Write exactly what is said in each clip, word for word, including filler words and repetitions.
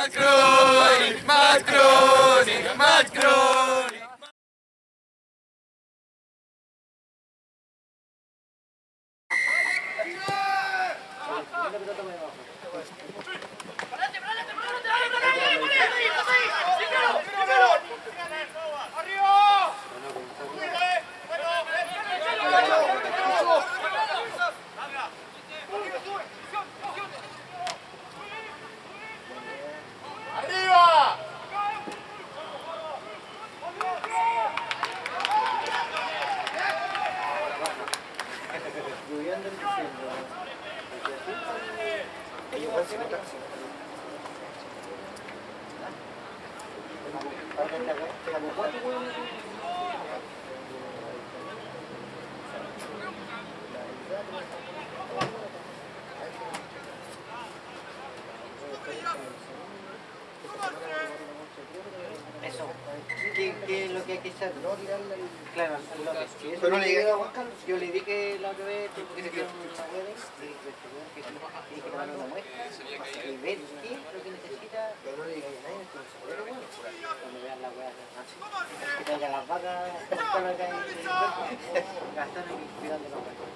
Macroni, Macroni, Macroni. Eso. ¿Qué, ¿Qué es lo que hay que echar? No tirarle el... Claro, el lote. Si eso Pero no le llegué diga a Juan Carlos. Yo le dije la otra vez porque se quedó una hueá y que tiene que tomar una muestra y ver qué es lo que necesita. Pero no le digáis a nadie, esto no se puede, bueno. Cuando vean la hueá así. Que traigan las vacas con acá en el cuerpo, gastando y cuidando la hueá.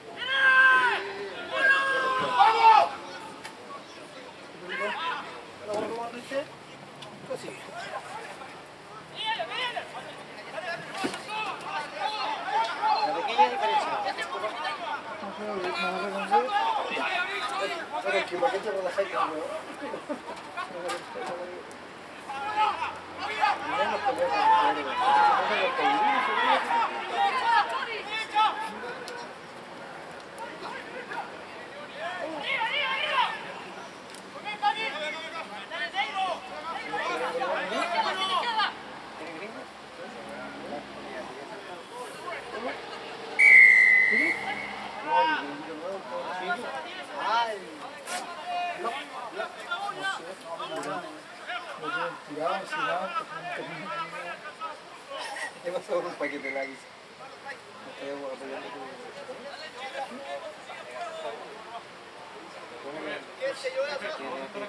¡Vamos! Pues sí. La pequeña diferencia. Pero es que ¿para qué te relajáis con huevo? ¿Qué pasó con un paquete de lápiz? ¿Quién se llevó la foto?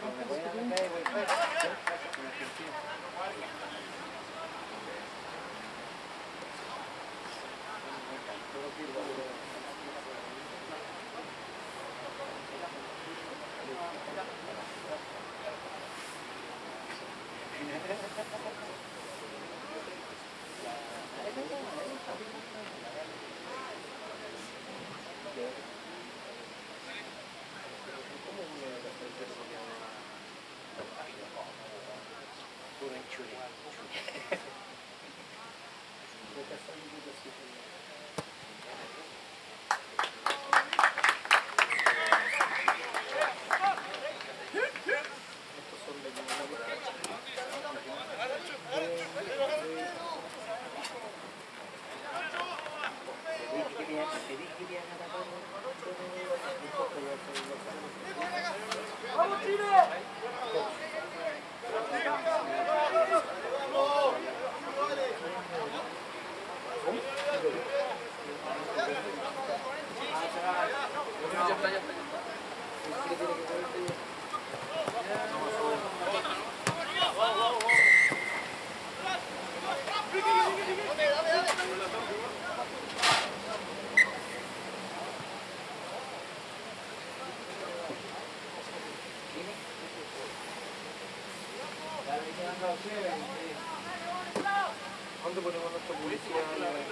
¿Dónde ponemos nuestra publicidad?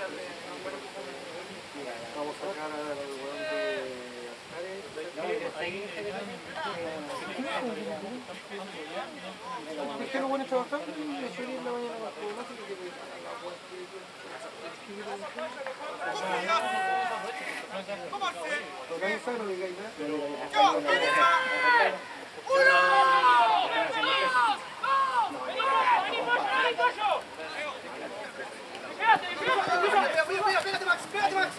Vamos a sacar al weón de Ascares. ¿Es que no van a trabajar? Me subí en la mañana con tu máquina que voy a la web. No digáis nada. Pégate, Max, pégate, Max.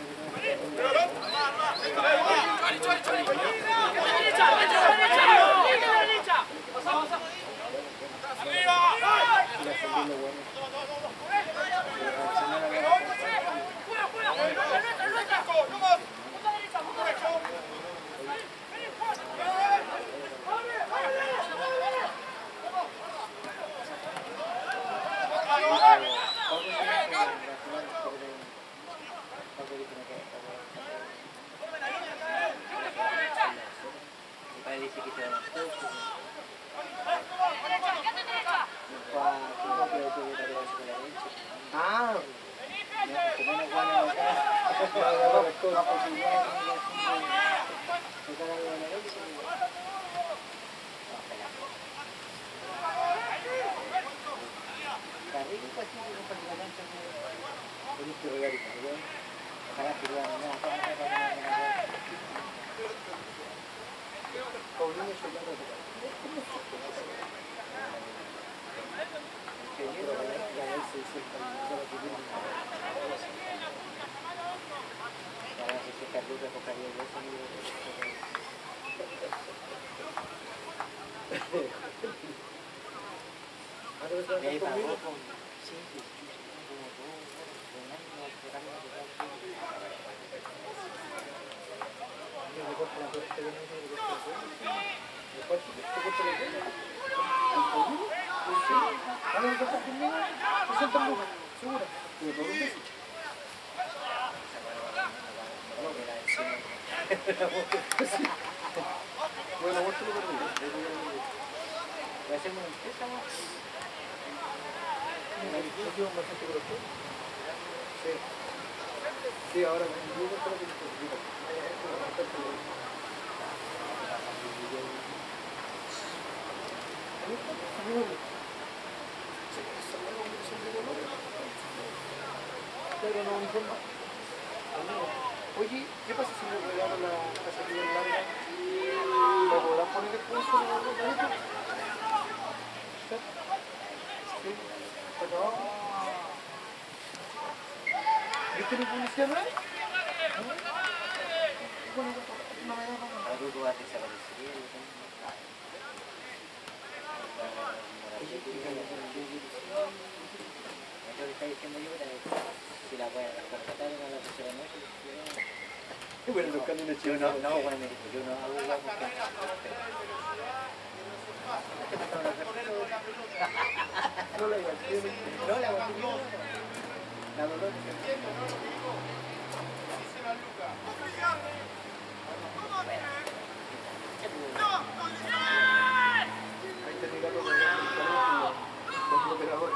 Ah, como una guana acá. Bueno, vos te lo perdí. ¿Le hacemos un préstamo? Sí. Sí, ahora me digo que lo que pero no informa. Oye, ¿qué pasa si me regalo la casa que viene larga? ¿Me podrás poner el curso en la boca? Sí, pero... ¿Viste mi publicidad nueva? Bueno, no me da nada. Algo que va a desaparecer. Oye, fíjate, lo que está diciendo yo era si la voy a rescatar en la tercera noche. Bueno, los camiones chicos. No, no, bueno, me dijo, yo no hago igual porque... No la igual, no la igual. La dolor. Ahí te digo lo que con el operador.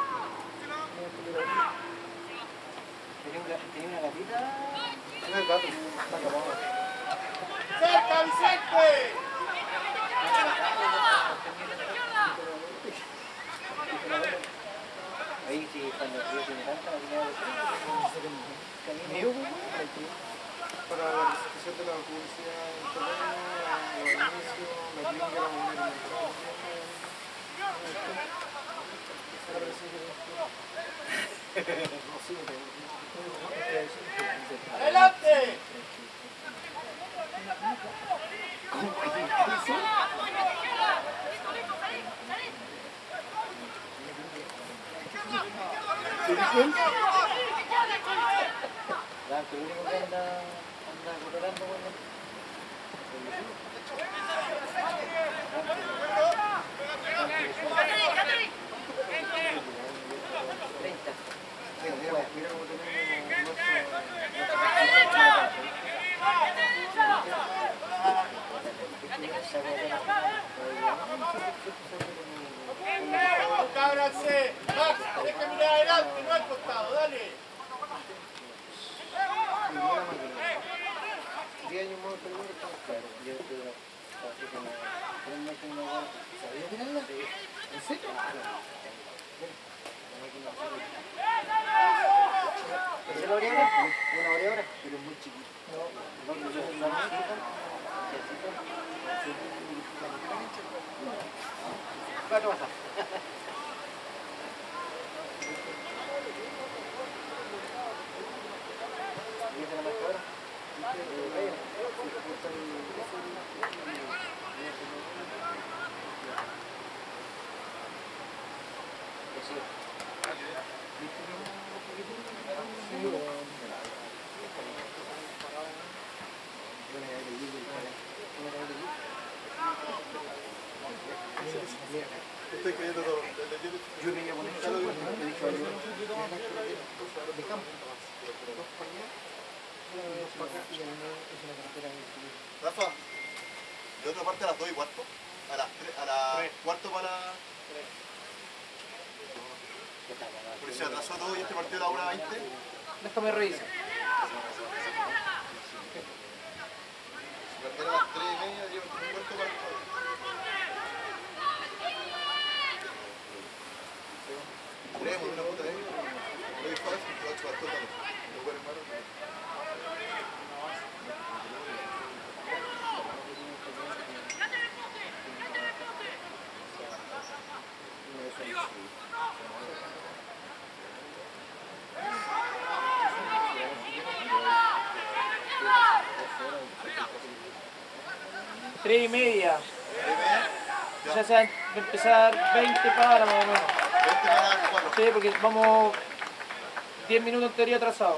¿Tenía una gatita? No es gato, está acabado. ¡Cerca, Vicente! Ahí sí, cuando el río tiene tanta ¿mío? Para la recepción de la publicidad en terreno, los inicios, la clínica, la primera ¡Adelante! Blanco, el único que anda, anda colorando con el... treinta. mira cómo tenemos ¡Vamos, cábranse! ¡Max, tenés que mirar adelante, no al costado, dale! diez años más pero estamos claros. Yo estuve así como tres meses en una guarda. ¿Sabías tirarla? ¿En serio? ¿Es la oreadora? ¿Una oreadora? Pero es muy chiquita. No, no, yo soy una chiquita. ¿Cuánto pasa? ¿Y esa es la marcadora? Estoy creyendo todo. Yo me iba a poner solo, me he dicho yo. De campo, dos para allá, dos para acá y es una carretera de Rafa, de otra parte a las dos y cuarto. A las tres, a las cuarto para la... Por si atrasó todo y este partido a la una veinte. Déjame revisar. Partido a las tres y media, lleva un cuarto para el juego. Creemos una puta de ellos. No hay fácil, te va a chuvar todo también. Los buenos malos. Tres y media. Ya se va a empezar veinte para más o menos. veinte para cuatro. Sí, porque vamos diez minutos en teoría atrasados.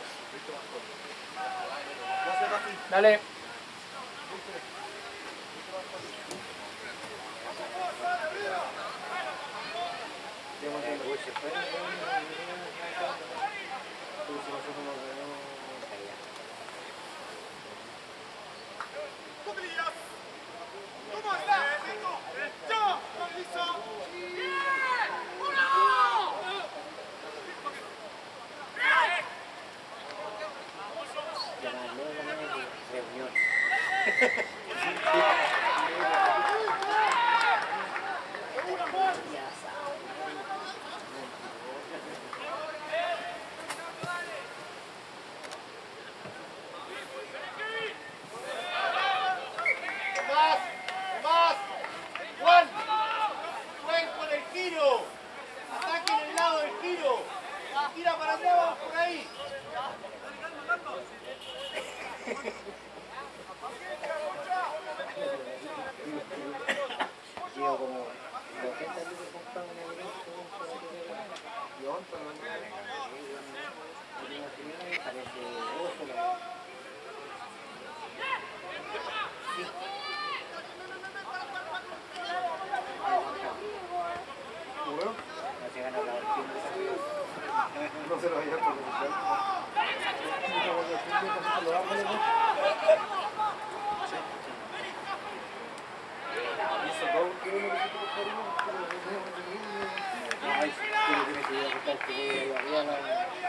Dale. Más, más. Juan, jueguen con el giro. Ataquen el lado del giro. Tira para allá, vamos por ahí. Llevo como ochenta libros comprados en el evento. Y once no me parece ocho. Bueno, No se gana la tiempo. no se lo vaya a pronunciar. Ay, pero tiene que ir a buscar que voy a ir arriba a la...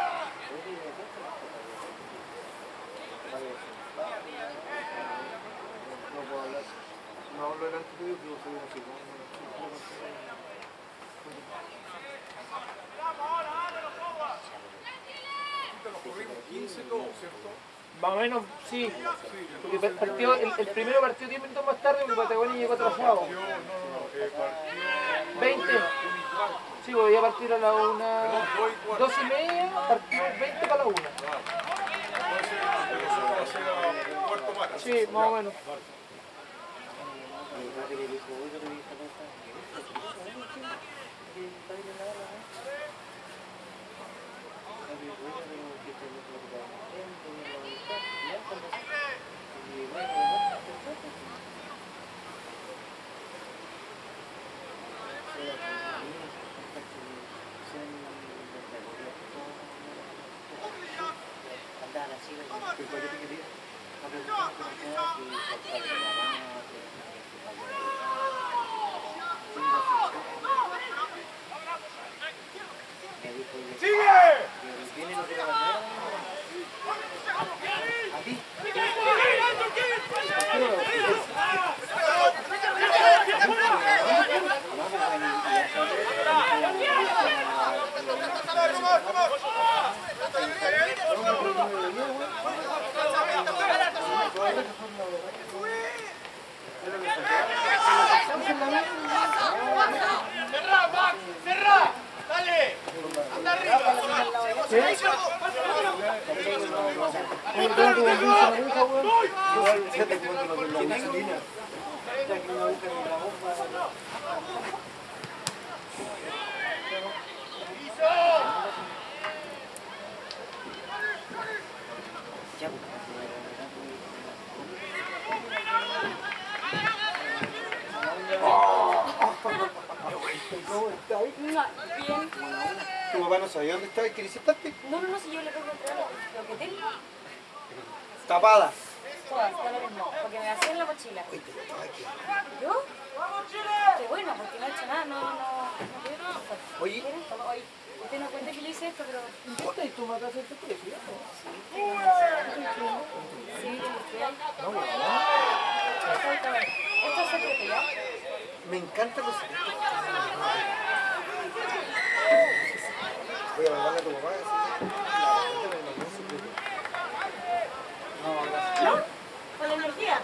No puedo hablar. No hablo delante de Dios, soy una ciudad. quince todos, ¿cierto? Más o menos, sí. Porque partió, el, el primero partió diez minutos más tarde porque Patagonia llegó atrasado. Yo, no, no, no, eh, partió... veinte. Sí, voy a partir a la una. Dos y media, partió veinte para la una. Entonces, eso va a ser a cuarto para. Sí, más o menos. Cerrá, Max, cerrá. Dale. Anda arriba. ¿Cómo estás? No, bien. Tu papá no sabía dónde estaba y quería sentarte. No, no, no, si yo le tengo que entregar lo que tengo. Tapada. Todas, da lo mismo. Porque me hacía en la mochila. Uy, te estaba aquí. ¿Yo? Qué bueno, porque no he hecho nada, no, no, no quiero trabajar. Oye. ¿Quieren? Oye, usted no cuenta que yo hice esto, pero... ¿Importa y tú me acá hacerte precio? Sí, industrial. No, bueno. Exactamente. Esto es secreto, ¿ya? Me encanta los secretos. Voy a mandarle a tu papá. ¿No? ¿Con la energía?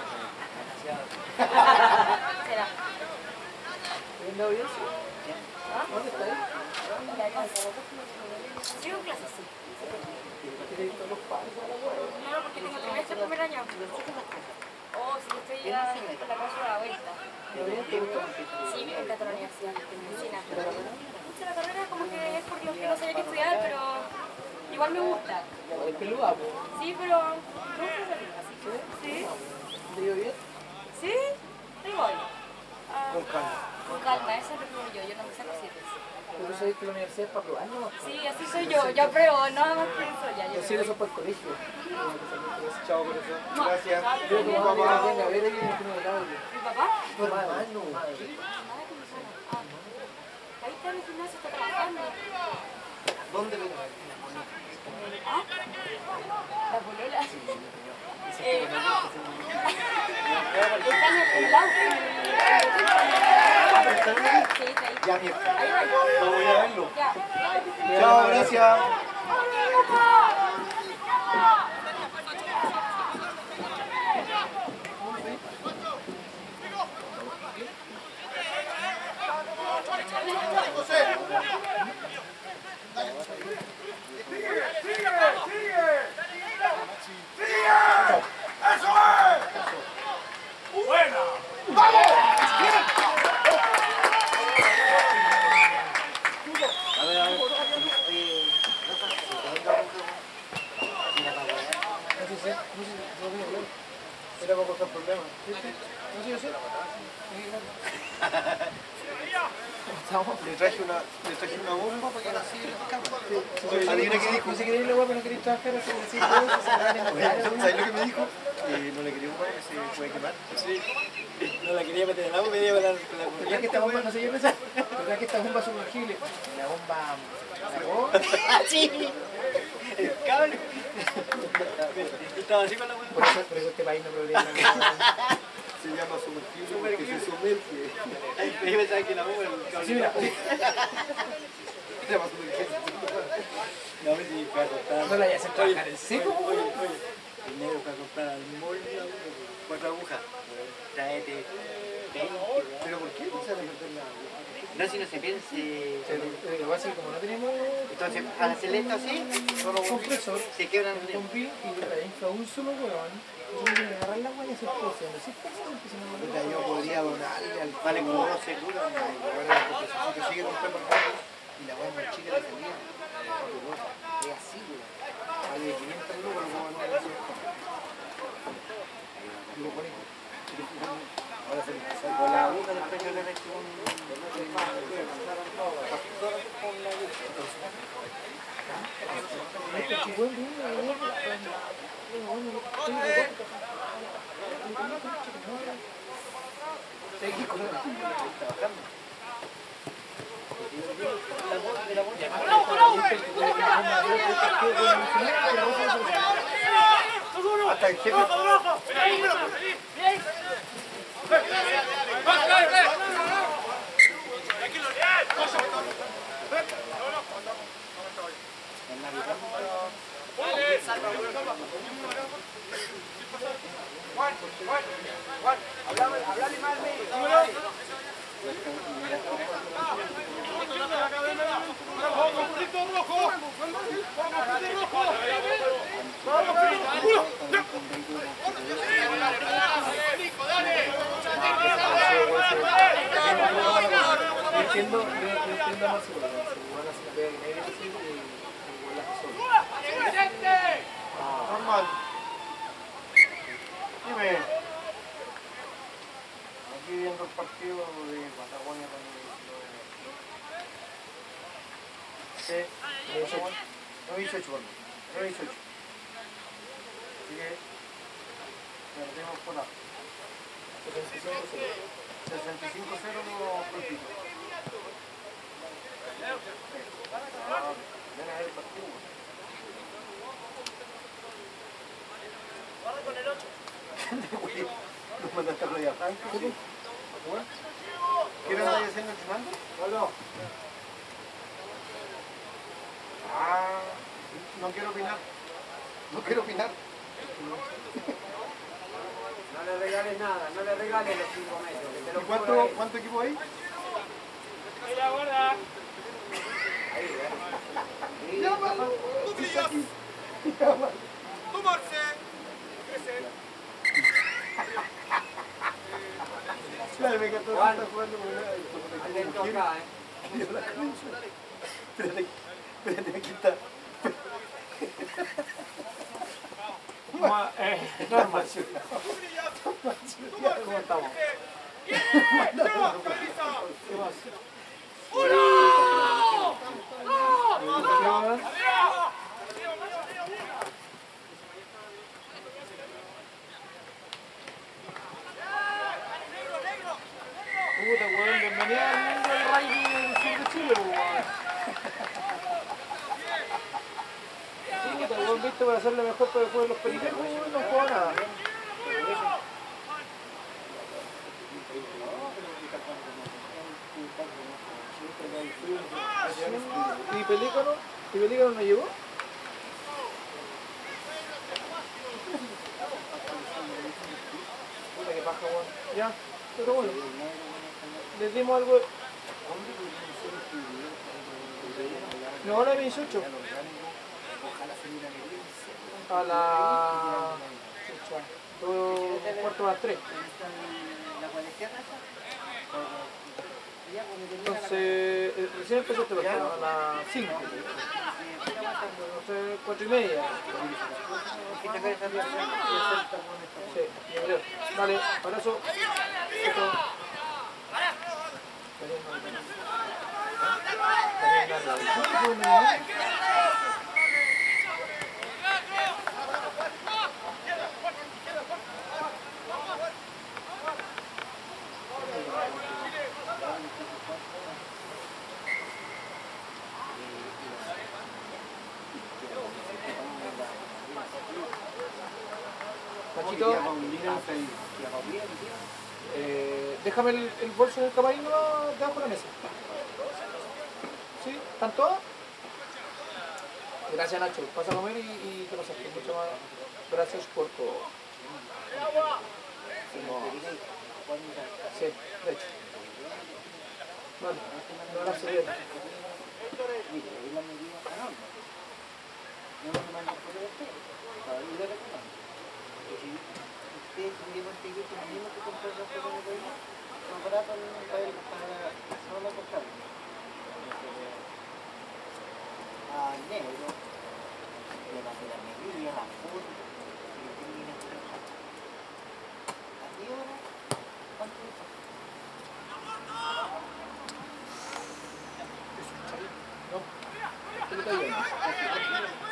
Será. ¿Viendo bien? Sí. ¿Ah? ¿Dónde está ahí? ¿Me alcanza? Sigo en clase, sí. ¿Tienes todos los padres a la hueá? No, no, porque tengo trimestre el primer año. Oh, sí, estoy ya con la cosa a la vuelta. ¿Lo bien? ¿Te gustó? Sí, me encanta la universidad, en medicina. Me gusta la carrera, como que es por lo que no sabía qué estudiar, pero igual me gusta. El peluda, pues. Sí, pero me gusta esa vida, así que sí. ¿Te dio bien? Sí, ahí voy. Ah, Con calma. con calma, eso es lo que digo yo, yo no me saco siete. Pero tú sabes que la universidad es para probar, ¿no? Sí, así soy yo, yo apruebo, nada más que eso ya. Yo Los cielos son para el colegio. Chao, corazón. No. Gracias. Yo tu Mi mamá papá. que venga a ver ahí en el primer grado. ¿Mi papá? Tu hermano. Nada con mi hermana. Ah, ahí está en el gimnasio, está trabajando. ¿Dónde ven? ¿Ah? La polola. Eh, está en el lado. Sí, está ahí. Ya, mi Ahí va. voy a verlo. Ya. Chao, gracias. Era para pasar problemas. No sé, yo sé. Le traje una, le traje una bomba para que la siga en la cama. Adivina qué dijo. No sé qué le guapo, no queréis trabajar, así que sí, todo eso se va a enamorar. ¿Sabes lo que me dijo? Eh, no le quería un huevo que se puede quemar. Sí. No la quería meter en el agua, me quería con la, con la ¿Verdad que esta bomba, no sé yo pensar? ¿Verdad que esta bomba es sumergible? La bomba sacó. Sí. El cable. Estaba así con la mano. Por eso, por eso este país no progresa. Se llama sumergible porque se sumerge. Yo pensaba que la bomba era el cable. Sí, mira. Se llama sumergible. No, me dije que a comprar. No la hayas hecho trabajar en seco. Oye, oye, oye. El negro fue a comprar al mall cuatro agujas. Traete veinte. ¿Pero por qué? ¿No se le meten la aguja? No, si no se piense. Lo que pasa es que como no tenemos Entonces, al hacerle esto así, un compresor, se quebran. un pin y la infla un solo huevón, nosotros tenemos que agarrar la hueá y hacer fuerza. Si es fuerza, empezamos a Mira, yo podría donarle al Vale como dos seguros. que sigue comprando el gato y la hueá más chica de salida. Es así, güey. Vale de quinientos lucas, lo puedo mandar a hacer. Digo, por ahí. Ahora se me pasa. Con la aguja después yo le he hecho un... Hasta el jefe. Entiendo, yo entiendo más seguro. Si van a hacer la pega que nadie así, igual la hace solo. Normal. Dime. Aquí viendo el partido de Patagonia con el Sí, dieciocho. nueve dieciocho, perdón. nueve dieciocho. Así que perdemos por la sesenta y cinco cero. sesenta y cinco cero por el pico. Ven a ver el partido. Guarda con el ocho. ¿Nos mandaste a Playa Franca? Sí. ¿Qué era la haciendo entrenando? Hola. Ah, no quiero opinar. No quiero opinar. No le regales nada, no le regales los cinco metros. Que te lo ¿Y cuánto, cobro ahí. cuánto equipo hay? Mira, guarda. Llámalo. Cuclillas. Llámalo. Tomarse. Crecer. Claro, me encantó que Juan. está jugando con una... Atento acá, eh. Dios, la concha. Espérate, espérate, aquí está. Ma, eh, normal. Cuclillas. ¿Cómo estamos? ¡Viene! ¡Ya! ¡Camisa! ¿Qué más? ¡Uno! ¿Qué más? ¡Arriba! Puta, weón, bienvenido al mundo del rugby del sur de Chile, weón. Puta, weón, viste, para hacerlo mejor para después de los periqueros, weón, no juega nada. ¿Y Pelícano? ¿Y Pelícano no llegó? Puta, que paja, weón. Ya, pero bueno. Les dimos algo... No, ahora dieciocho. A la... chucha, todo cuarto a las tres. Entonces, eh, recién empezó este partido, a las cinco. Entonces, cuatro y media. Sí, yo creo. Vale, abrazo. Esto. Pachito, eh, déjame el, el bolso en el camarín debajo de la mesa. ¿Sí? ¿Están todos? Gracias, Nacho. Pasa a comer y, y te pasaste. Mucho más. Gracias por todo. Sí, de hecho. Vale, un abrazo bien. A negro, le pasé la medida, la foto, y lo tiene que ir a ¿a qué hora? ¿Cuánto es? No, ¿qué le está yendo?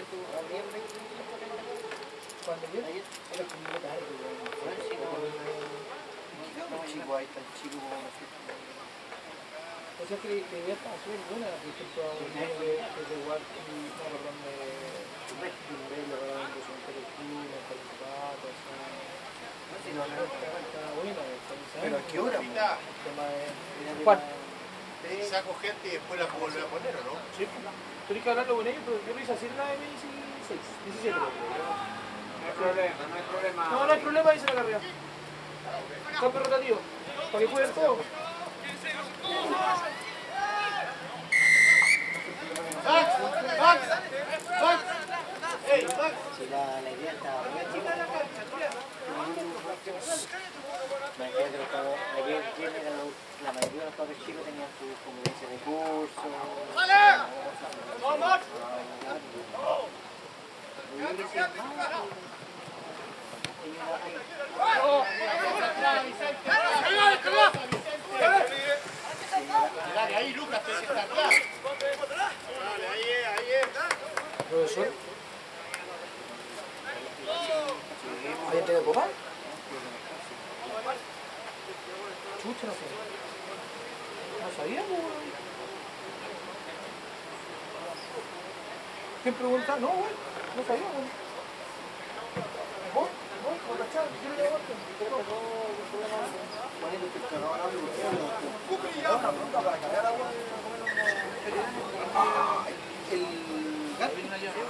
tú habrías veinte minutos para la tarde? Cuando yo Ayer. era como muy tarde, weón. Bueno, sí, no. No, chico, ahí tan chico como una fiesta. O sea que la idea estaba súper buena, por ejemplo, a un niño de, de igual, no, perdón, de Morel, le regalaron dos centros de club, hasta los zapatos, o sea, y la verdad está, está buena, ¿sabes? ¿Pero a qué hora? Mira, El tema es, Mira, ¿cuál? saco gente y después la puedo volver a poner, ¿o no? Sí, tienes que hablarlo con ellos, pero yo lo hice así en la M dieciséis, diecisiete. No hay problema, no hay problema. No, no hay problema, dice la carrera. Cambio rotativo, para que jueguen todo. ¡Max! ¡Max! ¡Max! ¡Ey, Max! si la, la idea estaba buena, chicos. Me quedé que los cabros, ayer viernes era lo- la mayoría de los cabros chicos tenían sus convivencias de curso. ¡Vamos, Max! Y yo le decía, "No, Dale, ahí Lucas, tenés que estar atrás. Dale, ahí es, ahí es. Profesor. ¿Alguien tiene copa? Chucha, no sé. No sabía, pues. ¿Quién pregunta? No, güey. No sabía, güey. ¿Vos? ¿Vos? ¿Vos cachai? ¿Quién le llevaste? poniéndote el cargador ahora, porque no El gato.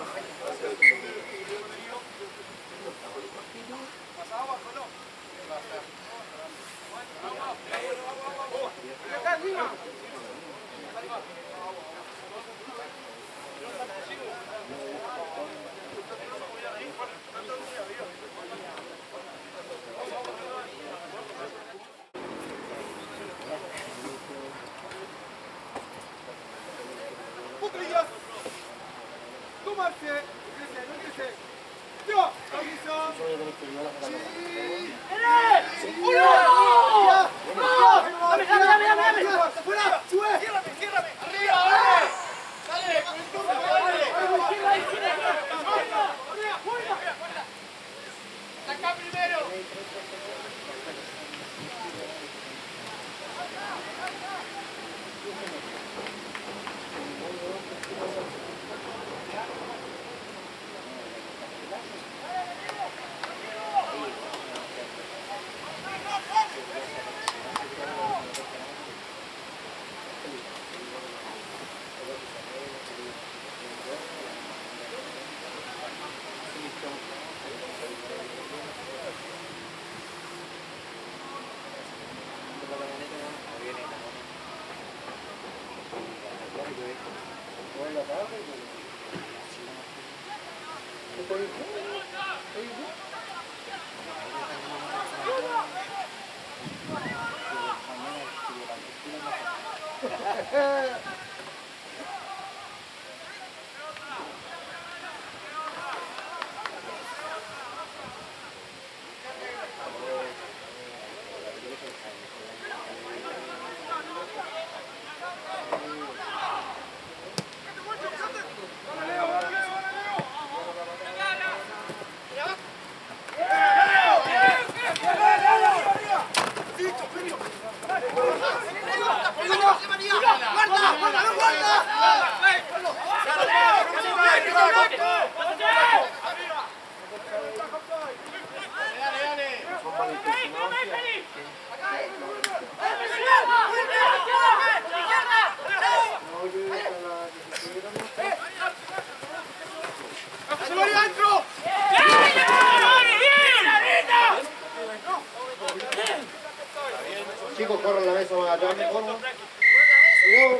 Chicos, corran la mesa más atrás, mejor, ¿no? Cuidado.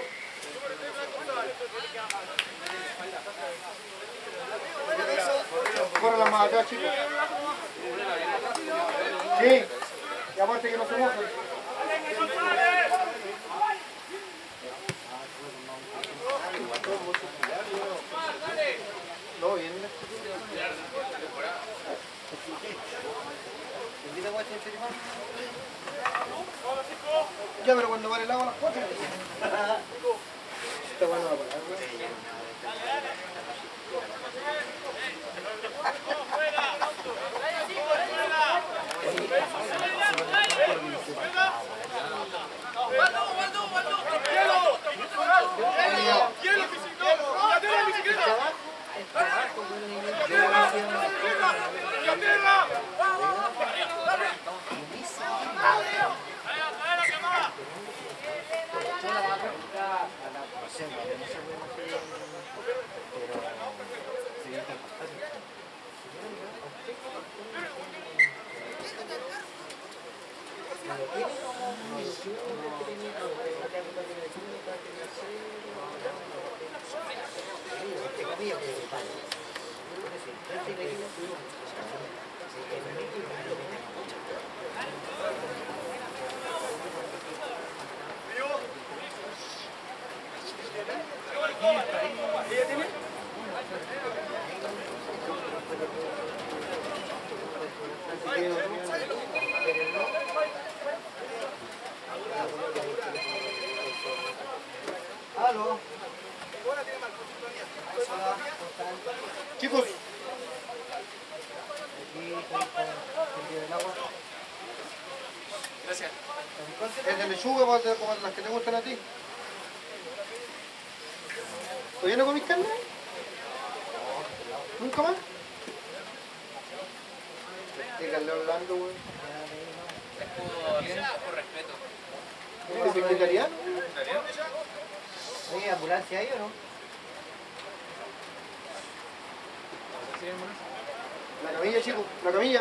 Corran la más atrás, chicos. Sí. Y aparte que no se mojan. No, bien. Ya, pero cuando vale el agua a las cuatro. Está bueno la palabra. Aló. Chicos. Aquí está el del agua. Gracias. El de lechuga, como las que te gustan a ti. ¿Todavía no comís carne? ¿Nunca más? Díganle hablando, güey. Es por, por respeto. ¿Es vegetariano? Oye, ¿ambulancia ahí o no? La camilla, chicos, la camilla.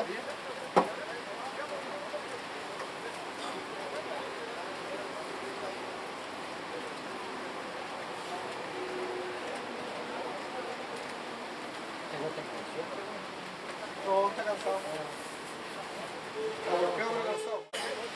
No, está cansado. ¿Por qué está cansado?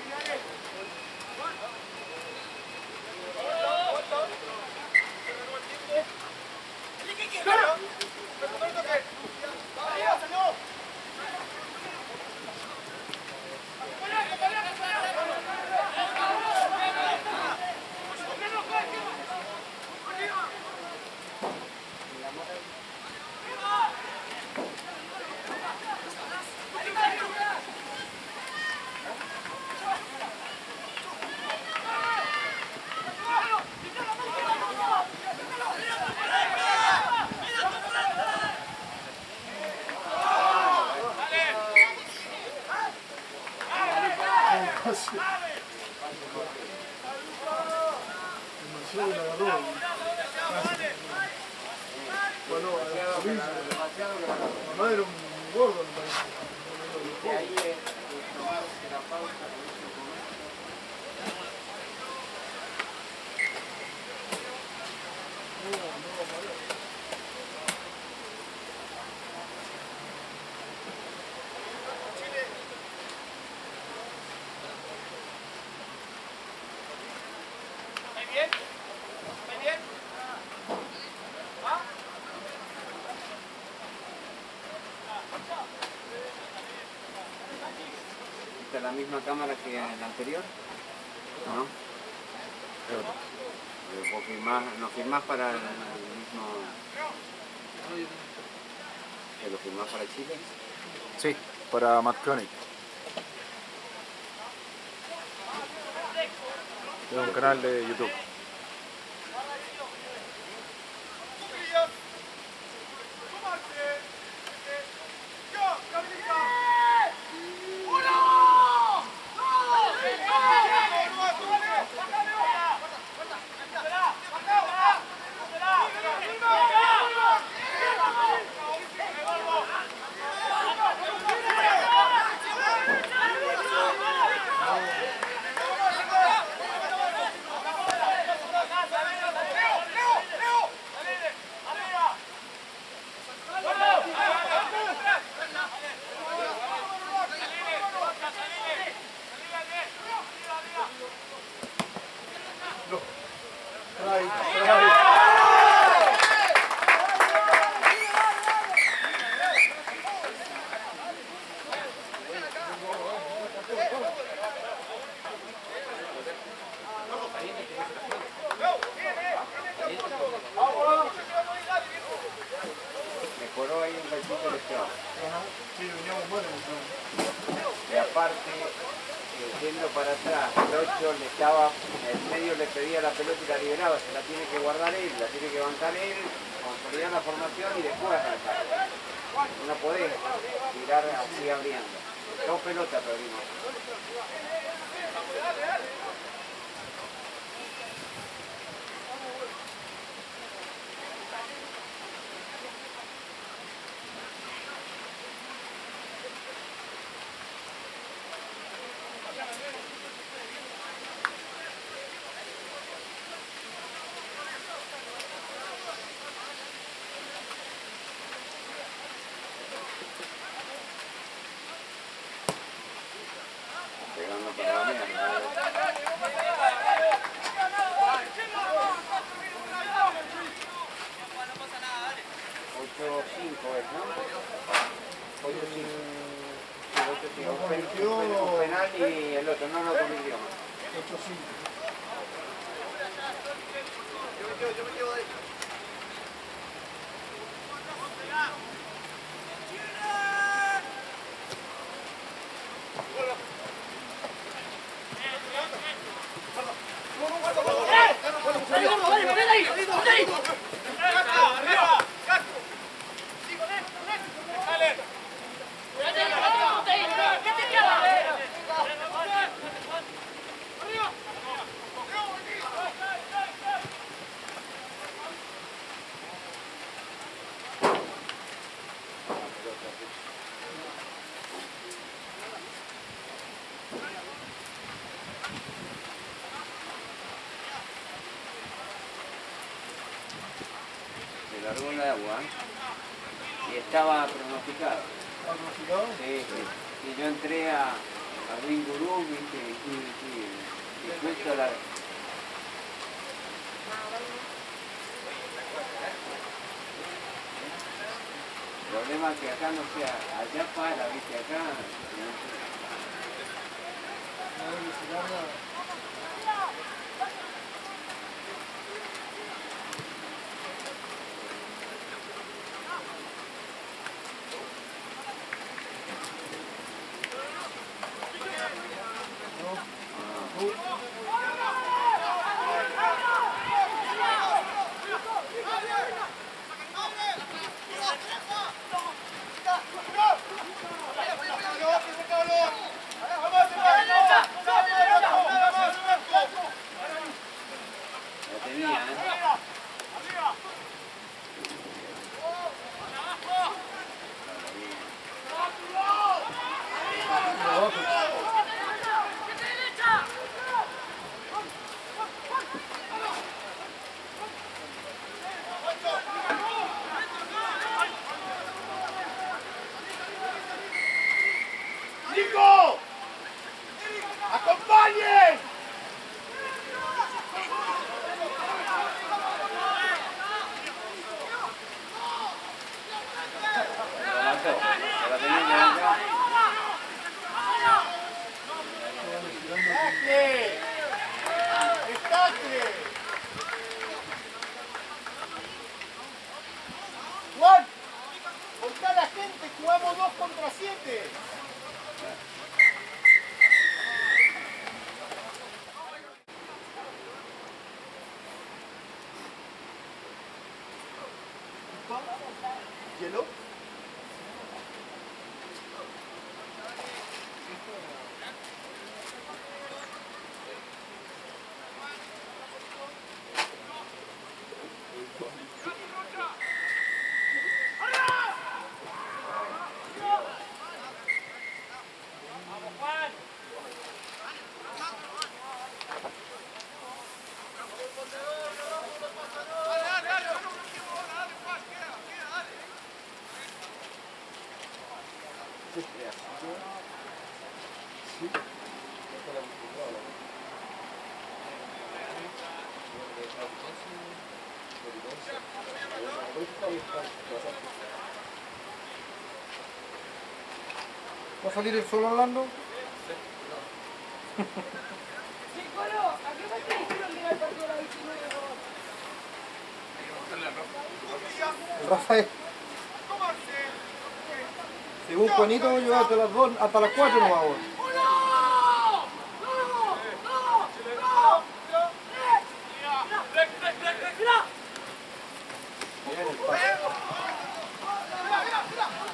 Demasiado la agarró. Bueno, a mí, mamá era un gordo, me parece. De ahí es tomarse la pausa. ¿Esta es la misma cámara que la anterior? ¿No? Pero vos filmás, ¿no filmás para el mismo... ¿Que lo filmás para Chile? Sí, para Matt Chronic. Es un canal de YouTube. Mejoró ahí un gallito el estado. Sí, veníamos buenos. Y aparte, eh, yendo para atrás, el ocho le estaba, el medio le pedía la pelota y la liberaba, se la tiene que guardar él, la tiene que bancar él, consolidar la formación y después arrancar. No podés tirar así abriendo. Dos pelotas perdimos. Pegando para la mierda. ocho cinco es, ¿no? ocho cinco. Un pen- un penal y el otro no lo convirtió. ocho cinco. Se largó el agua y estaba pronosticado. ¿Pronosticado? Sí, sí. Y yo entré a, a Ringurú, viste, y, y, y justo la... El problema es que acá no sea, allá para, viste, acá... No debe llegar nada. La tenía, ¿eh? ¡Nico! ¡Acompañen! La mató, la tenía que arrancar. ¡Destaque! ¡Destaque! Juan, contá a la gente, jugamos dos contra siete. ¿Hielo? ¿Va a salir el sol hablando? El Rafael. Según Juanito, yo hasta las dos, hasta las cuatro no hago. Bien el pase.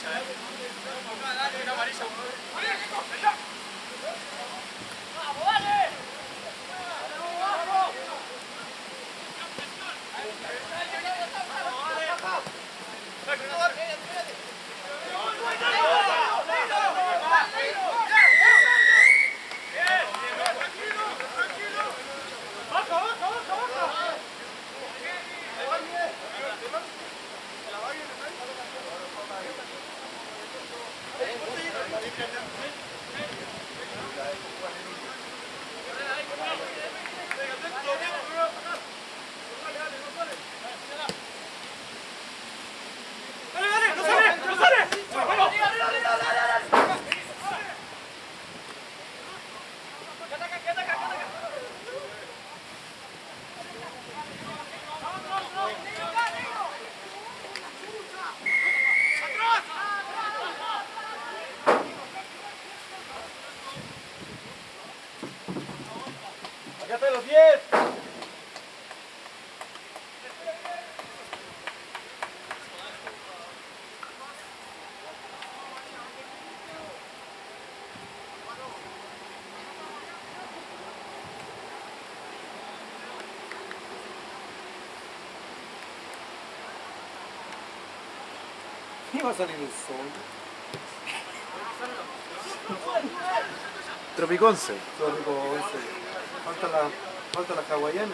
¡Sácate los diez! Iba a salir el sol. Tropiconce. Tropiconce. Falta la, falta la hawaiana.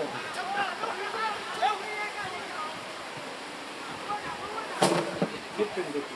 Qué pendejo.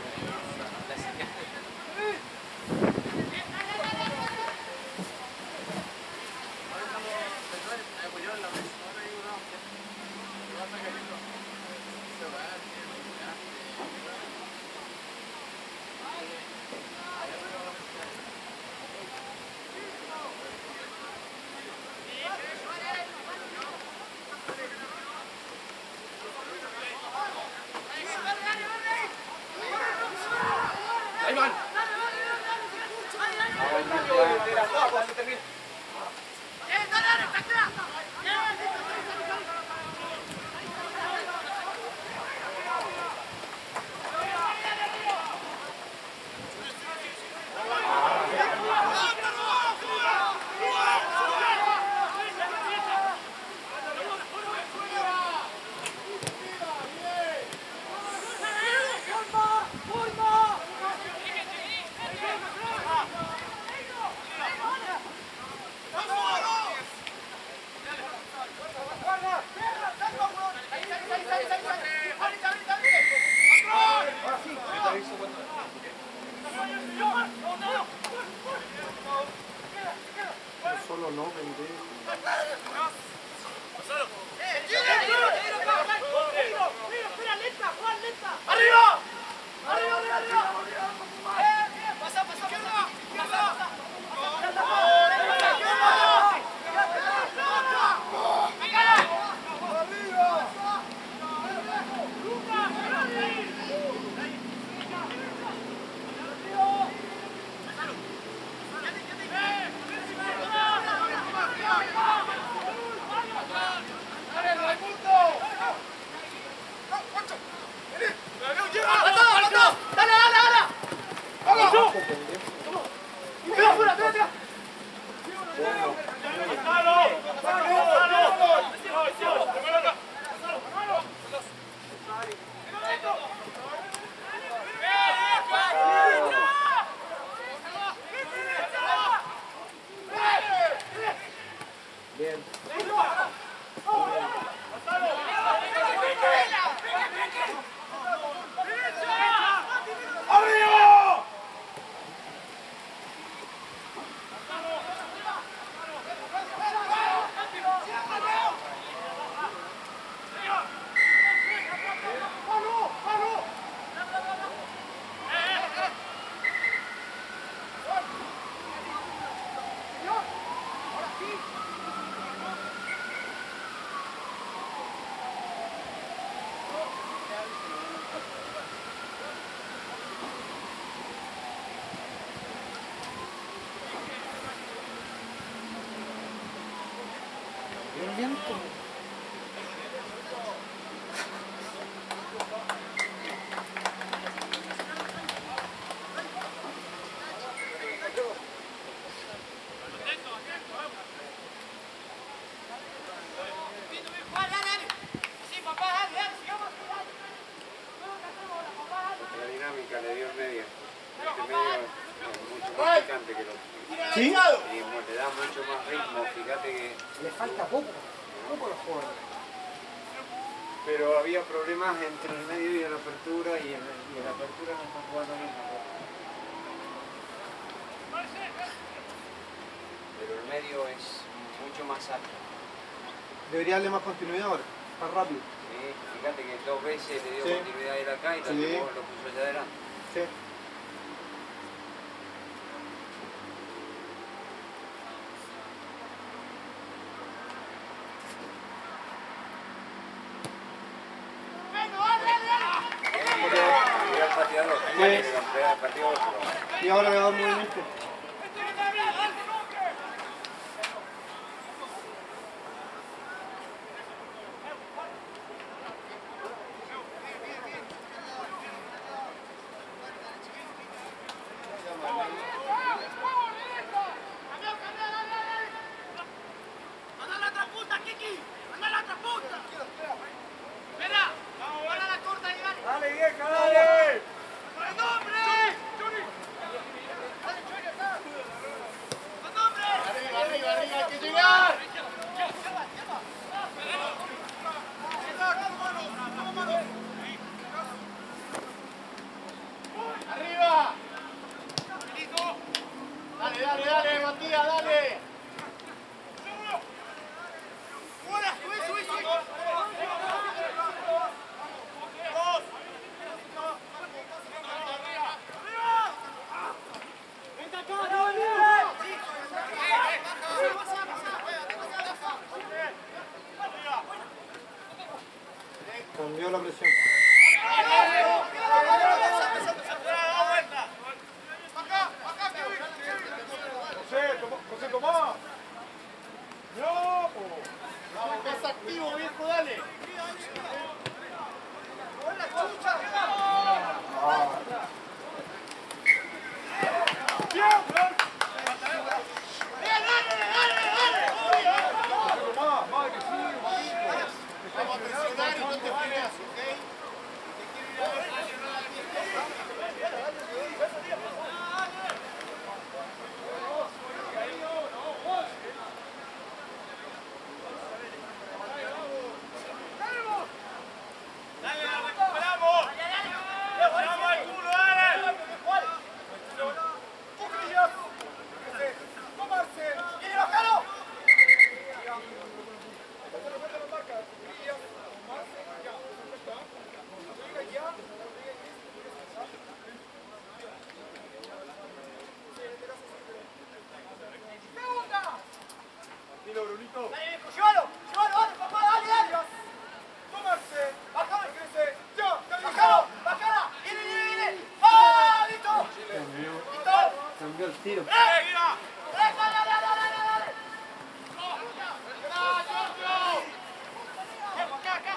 nunca le dio el medio. Este medio es mucho más picante que el otro. ¿Sí? Y le da mucho más ritmo, fíjate que... Le falta poco, poco a los jóvenes. Pero había problemas entre el medio y la apertura, y en, y en la apertura no están jugando bien. Pero el medio es mucho más alto. Debería darle más continuidad ahora, más rápido. Sí, fíjate que dos veces le dio Sí. continuidad él acá y Sí. también lo puso allá adelante. Sí. Mira el pateador, igual que el pateador. Y ahora le da un movimiento. Arriba, arriba, arriba, hay que llegar. Arriba. Dale, dale, dale, Matías, dale. Cambió la presión. José Tomás. No, vamos, más activo, viejo, dale. Vamos a presionar y no te frenas, ¿ok? Te quiero ir a ver presionar a ¡dale, la recuperamos! ¡Vamos al culo, dale! ¡Y bájalo! Tranquilo, Brunito. ¡Dale, viejo, llévalo! ¡Llévalo, dale, papá, dale, dale! ¡Tomarse! ¡Bájalo! ¡Crece! ¡Ya! ¡Bájalo! ¡Bájala! ¡Viene, viene, viene! ¡Ah, listo! Cambió. ¡Listo! Cambió el tiro. ¡Eh, mira! ¡Eh, dale, dale, dale, dale, dale! ¡Ah, Giorgio! ¡Viejo, acá, acá!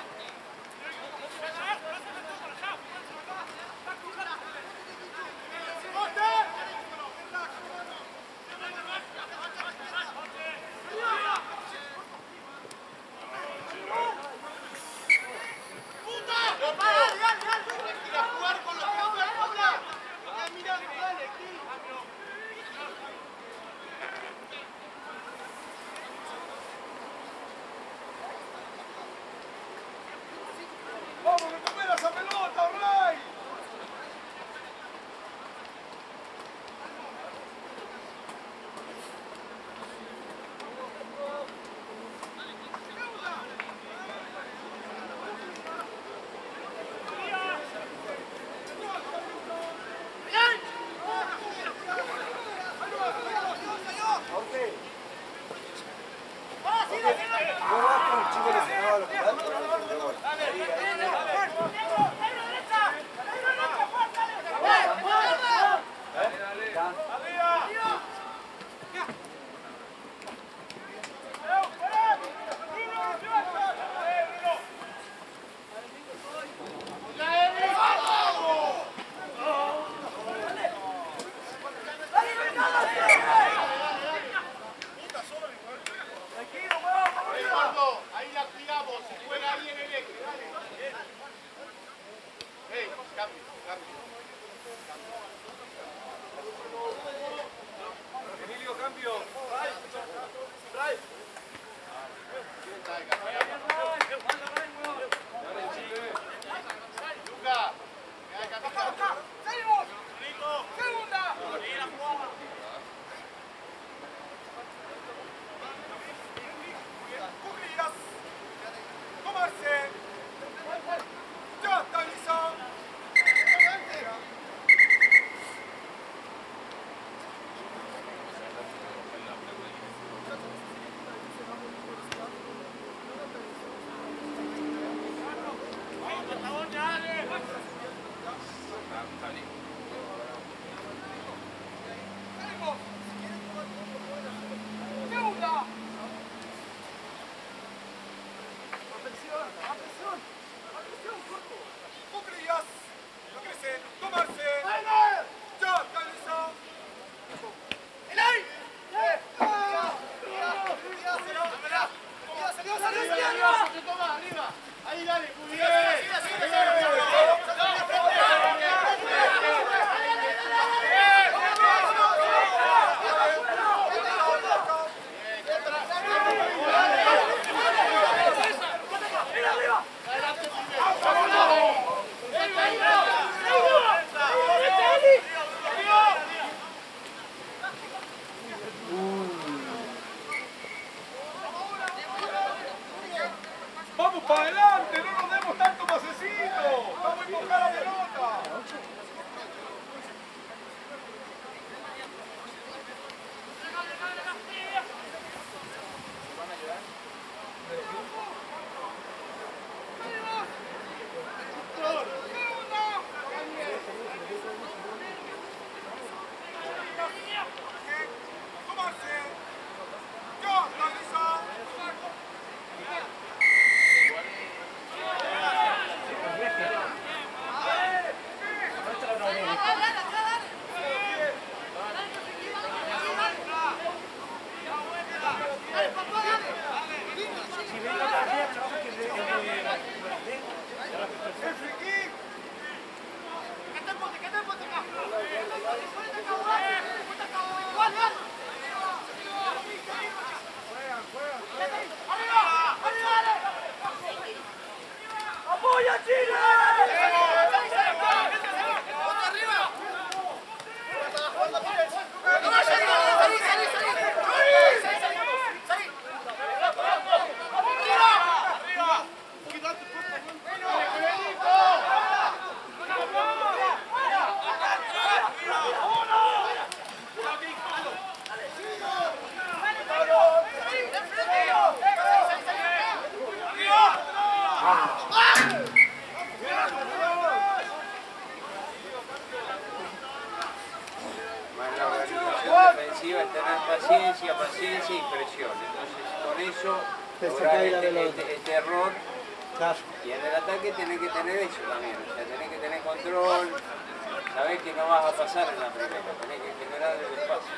defensiva es tener paciencia, paciencia y presión. Entonces con eso Pero se lograr cae la este, pelota. este, este error. Claro. Y en el ataque tenés que tener eso también, o sea, tenés que tener control, sabés que no vas a pasar en la primera, tenés que generar el espacio.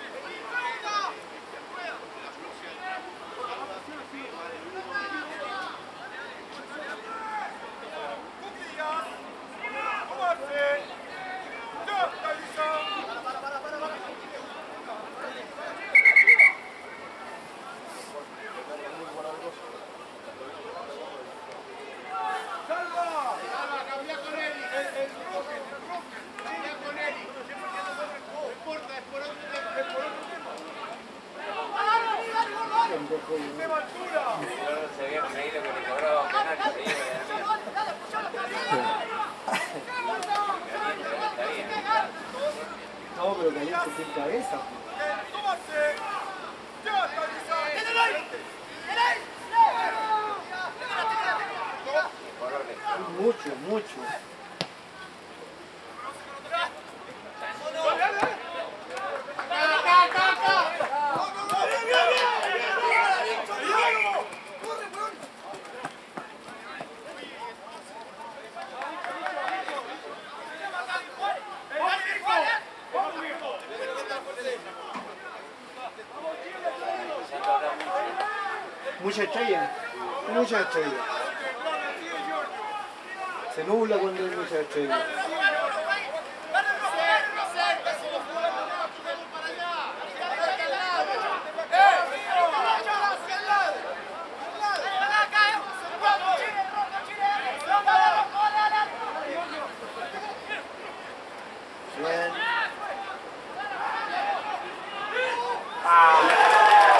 Se había creído que le cobraba un penal y se iba de la mierda. No, pero caliente sin cabeza. Mucho, mucho. Mucha estrella, mucha estrella. Se nubla cuando hay mucha estrella. Bien. Ah.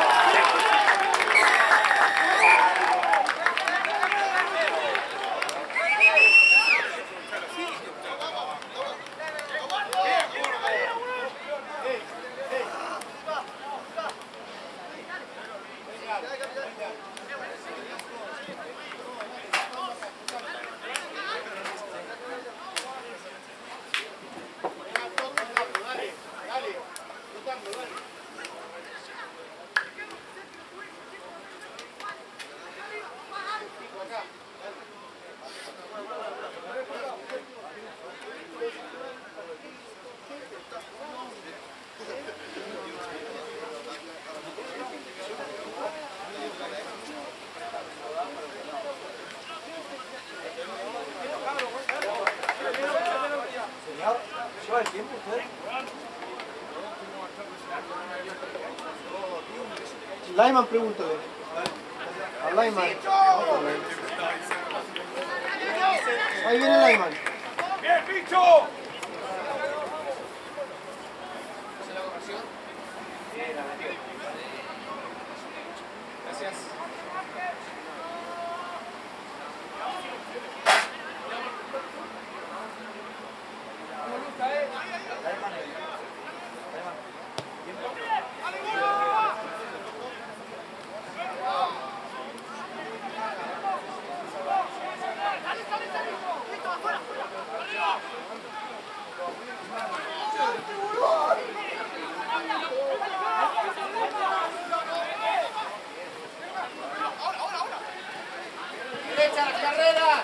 ¿Lleva el tiempo usted? Lyman, pregúntale. A Lyman. Ahí viene Lyman. ¡Bien, bicho! Gracias. ¡Derecha la carrera!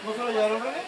¿No se lo llevaron, René?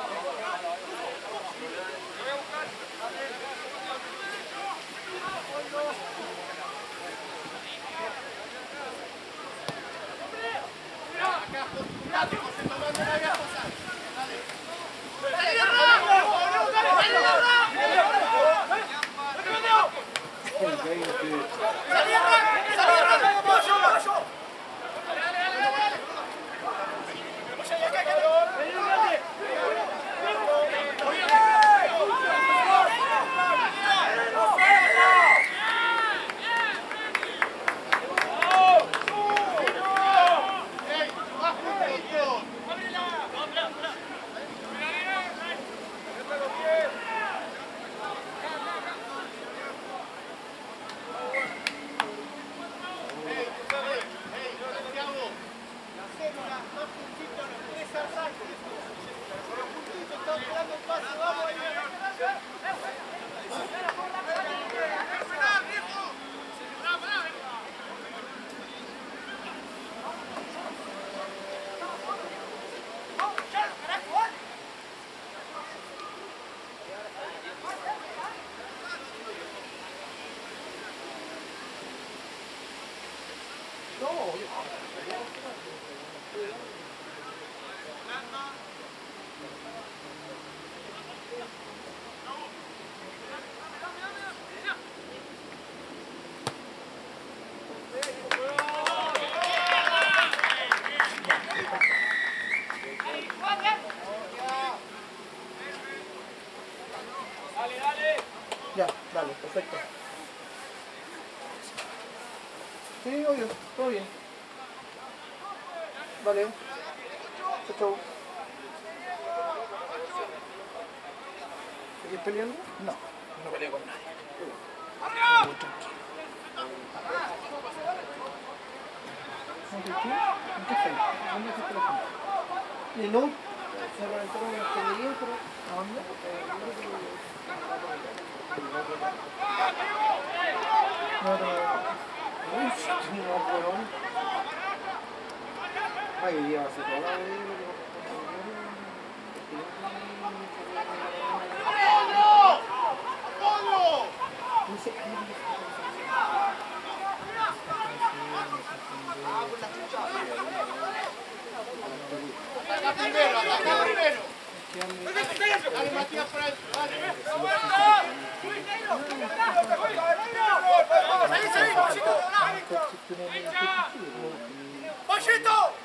Ya, dale, perfecto. Sí, obvio, todo bien. Vale. Chau, chau. ¿Sigues peleando? No, no peleo con nadie. Muy tranquilo. ¿Dónde estás? ¿En qué estás? ¿Dónde estás trabajando? Y no, se reventaron los peleas, pero ¿a dónde? No, no, no. Uy, no, bueno. Ay, ya, se toda la vida. Acá primero, acá primero. Dale, Matías, por ahí. Dale. ¡Salí, salí, Pollito! ¡Pollito!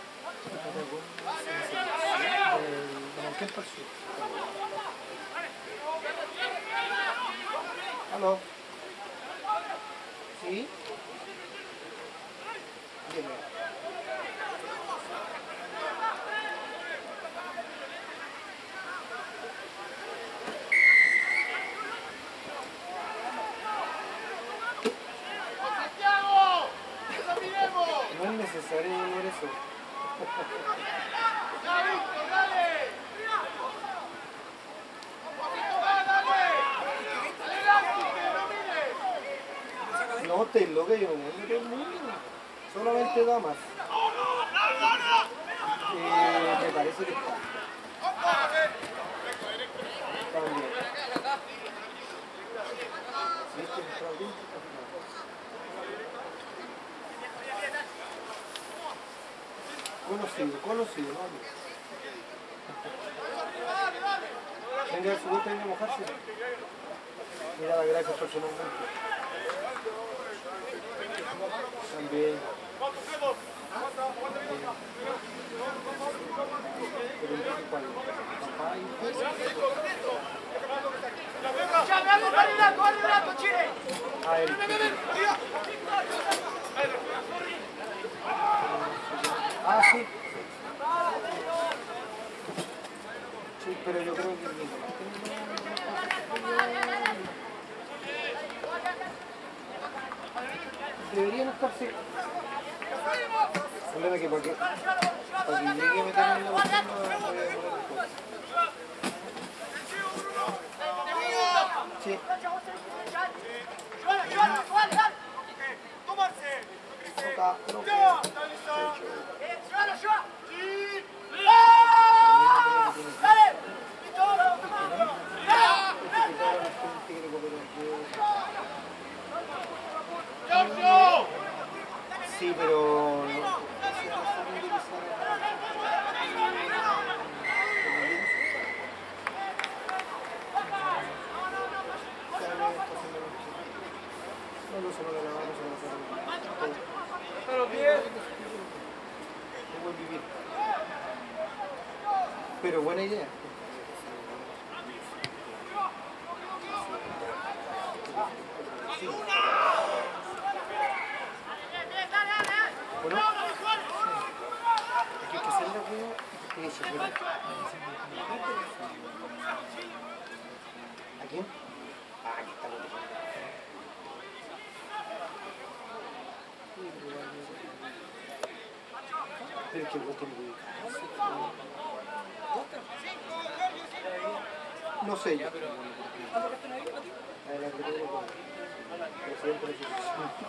¿Aló? ¿Sí? Dime. No es necesario volver eso. ¡Ya, Víctor, dale! ¡Un poquito más, dale! ¡Adelante, no mires! No, te lo que yo no me meto mucho. Solamente damas. Eh, me parece que está. Está bien. ¿Viste? Está bien. Conocido, conocido, ¿no? Venga, su vuelta, venga a mojarse. Mira, gracias personalmente. También. Pero un poco cuál. Papá y ¡Ya, me hago el barrilato, barrilato, Chile! a él. Ah, sí. Sí, pero yo creo que deberían estarse. El problema es que para que, para que llegue a meterme en la bocina voy a poner el juego. Sí. Toca, no, Pero buena idea. Bueno, hay que hacer la hueá y eso, ¿verdad? ¿A quién? Ah, aquí está bueno. Pero es que vos tenés que ubicarse. No sé yo. Adelante, pero presidente de la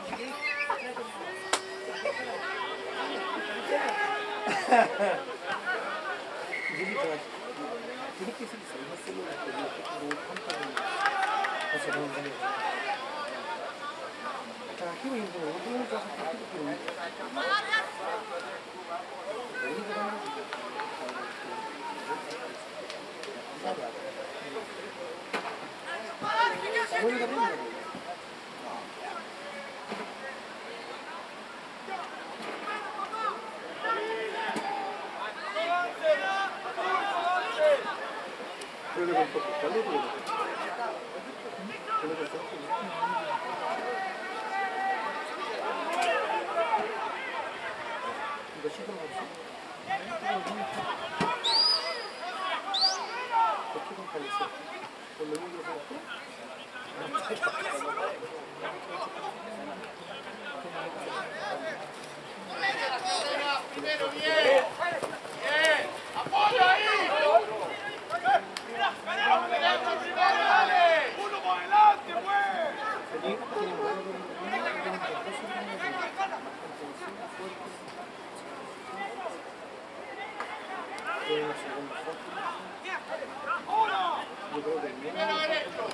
tienes que decir eso, no sé lo que te digo, no sé cómo te digo. Trabajé bien, pero no tengo un trabajo práctico, pero no. Bueno, también. Creo que con poco calor, pero... Creo que con poco Gachito no sé. ¿Por qué con caliza? ¿Por lo mismo que tú? Primero, bien. Bien. ¡Apoyo ahí! ¡Uno por delante, pues! Primero derecho.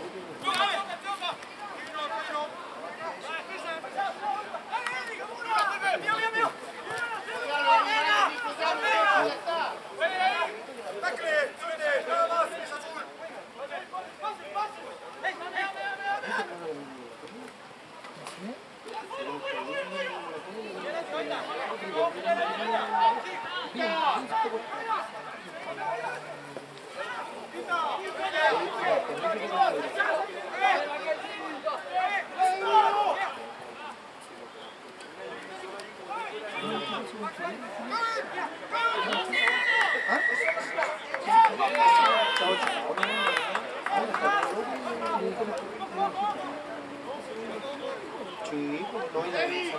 Sí, pues no hay nada.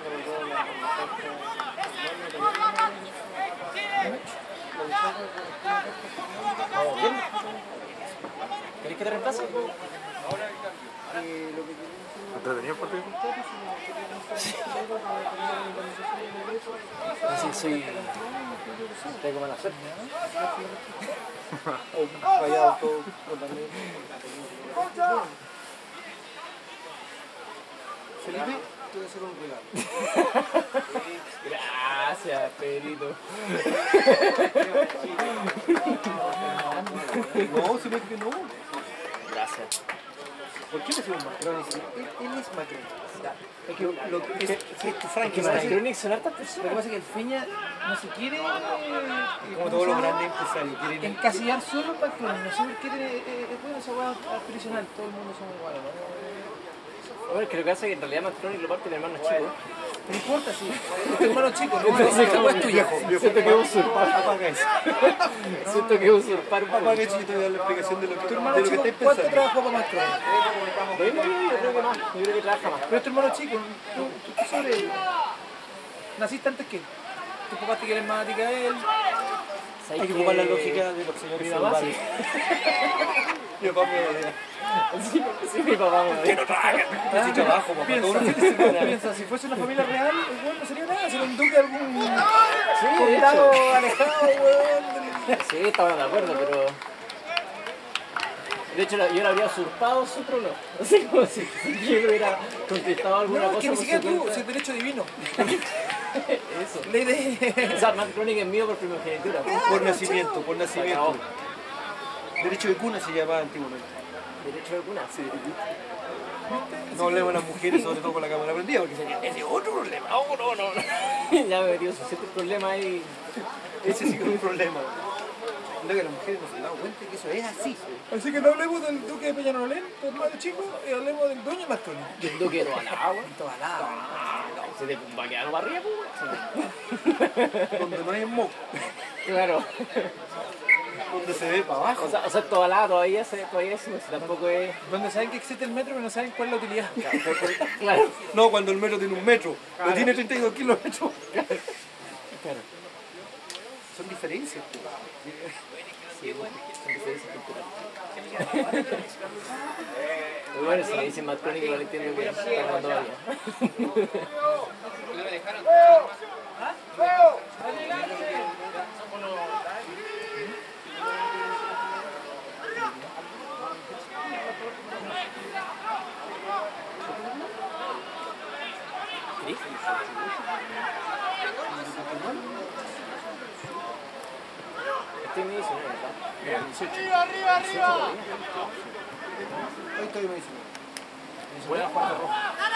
¿Queréis que te reemplace? ¿Entretenido el partido? Sí, soy... Tengo mala suerte. Fallado todo. Felipe, te voy a hacer un regalo. Gracias, Pedrito. No, se me que no. Gracias. ¿Por qué le decimos Macron? Él, él es Macron. Es que lo que es, es tu Es que Frankenstein. Macron son hartas Lo personas. que pasa es que el Feña no se quiere, eh, como ¿cómo todos se los llama? grandes empresarios, quieren Encasillar solo para Macron. No sé por qué tiene... Es bueno esa hueá aspiracional. Todo el mundo somos iguales, ¿no? Bueno, es que lo que pasa es que en realidad Macron y lo parte el hermano chico. No importa, sí. Tu hermano chico, no Entonces, no, ¿cómo es es tuyo. Siento que usurpar. Apaga eso. Siento que usurpar. Apaga eso y te voy a dar la explicación de lo que, Tu de hermano lo que chico, estáis ¿cuánto pensando. trabaja para Macron? Yo creo que más. Yo creo que trabaja más. Pero es tu hermano chico, tú, tú, tú sobre él. Naciste antes que él. Tu papá te quiere más a ti que a él. Hay que ocupar la lógica de los señores Mi mamá feudales. Mi papá me... Sí, sí, mi papá me Que no trabajen. Yo sí trabajo, papá. Piensa, Todos los fines de semana. piensa, si fuese una familia real, el weón no sería nada, sería un duque de algún Sí, de condado hecho. alejado, weón. Sí, estaba de acuerdo, pero... De hecho, yo le habría usurpado su trono. Así como si, si yo le hubiera conquistado alguna No, es cosa que ni por siquiera su tú, cuenta. si es derecho divino. Eso. Ley de... O sea, Matt Groening es mío por primogenitura. Por nacimiento, por Se nacimiento. acabó. Derecho de cuna se llamaba antiguamente. Derecho de cuna. Sí. No hablemos de las mujeres, sobre todo con la cámara prendida, porque sería ese otro problema. No, no, no. Ya me he metido suficientes problemas ahí. Ese sí que es un problema. creo que las mujeres no se han dado cuenta que eso es así. Así que no hablemos del duque de Peñalolén, tu hermano chico, y hablemos del dueño Marconi. Del duque de Tobalá, weón. Tobalá, Se te va a quedar para arriba, pues, weón. donde no hay moco, Claro. donde se ve para abajo. O sea, o sea Tobalá todavía se todavía es, tampoco es. Donde saben que existe el metro, pero no saben cuál es la utilidad. Claro. No, cuando el metro tiene un metro, no tiene treinta y dos kilómetros. Claro. Son diferencias. Pues. Sí, bueno, son diferencias culturales. Pero bueno, si le dicen Marconi, igual entiendo que está jugando todavía. Este me dice, ¿no? Arriba, arriba, arriba. Ahí estoy, me dice. Buena Juan de Rojo.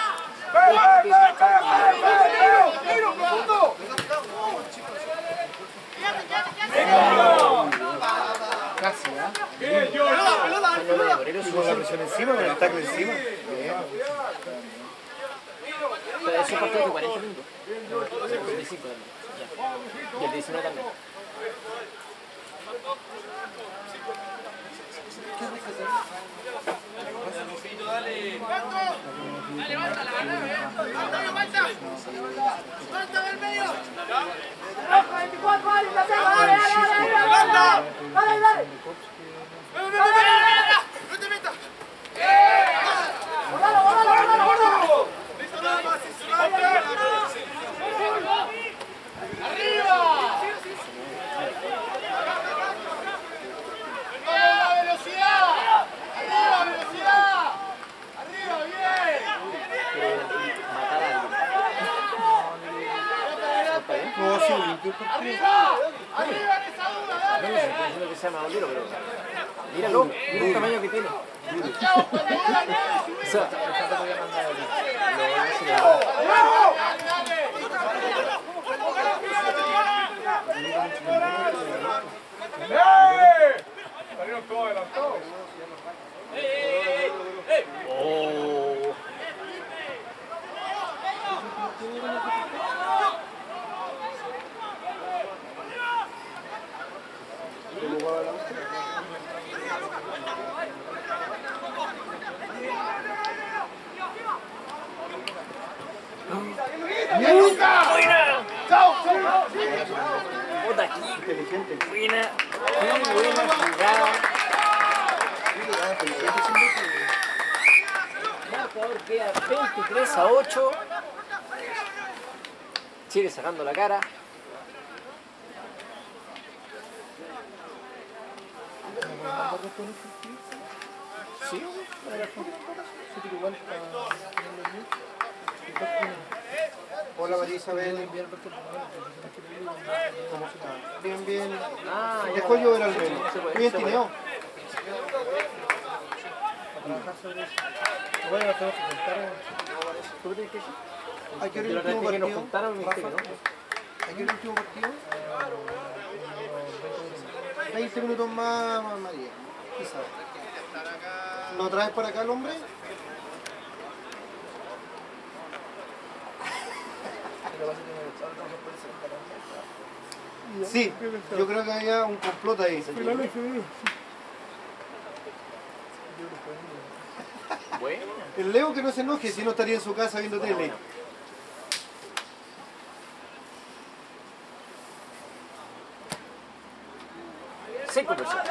Casi, ¿ah? Pero Y con la presión encima, con el tackle encima. Bien. eso partió de cuarenta minutos. El veinticinco también. Ya. Y el diecinueve también. No, sí, limpio el partido. ¡Arriba en esa duda, No sé si es lo que se llama Bolero, pero. Míralo, mira el tamaño que tiene. O sea, Salieron todos adelantados. oh. Puta, aquí. Inteligente. Buena, muy buena jugada. Marcador queda veintitrés a ocho. Sigue sacando la cara. Sí. Hola María Isabel. ¿Cómo está? Bien, bien. Ah, ya. Dejó llover al menos. Se puede, Bien se puede. tineado. Bueno, nos tenemos que juntar. ¿Tú crees que sí? Hay que ver Yo el la verdad último es que nos partido. juntaron y me dijiste que Rafa, no. hay que ver el último partido. veinte minutos más, más María. Quizás. ¿Lo traes para acá el hombre? Sí, yo creo que había un complot ahí. Bueno. El Leo que no se enoje, si no estaría en su casa viendo tele. Cinco personas.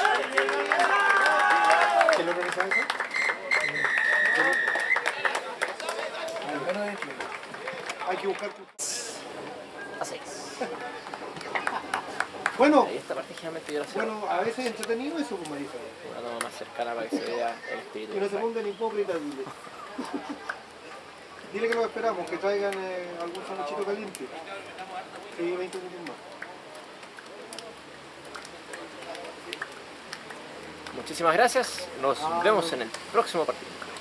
¿Quién lo organiza eso? Hay que buscar. A seis. Bueno, Ahí esta parte generalmente yo la cierro. bueno, a veces es entretenido eso, como dice. Una toma más cercana para que se vea el espíritu. Que no se pongan hipócritas, dile. Dile que lo esperamos, que traigan eh, algún sanduchito caliente. Sí, veinte minutos más. Muchísimas gracias. Nos vemos en el próximo partido.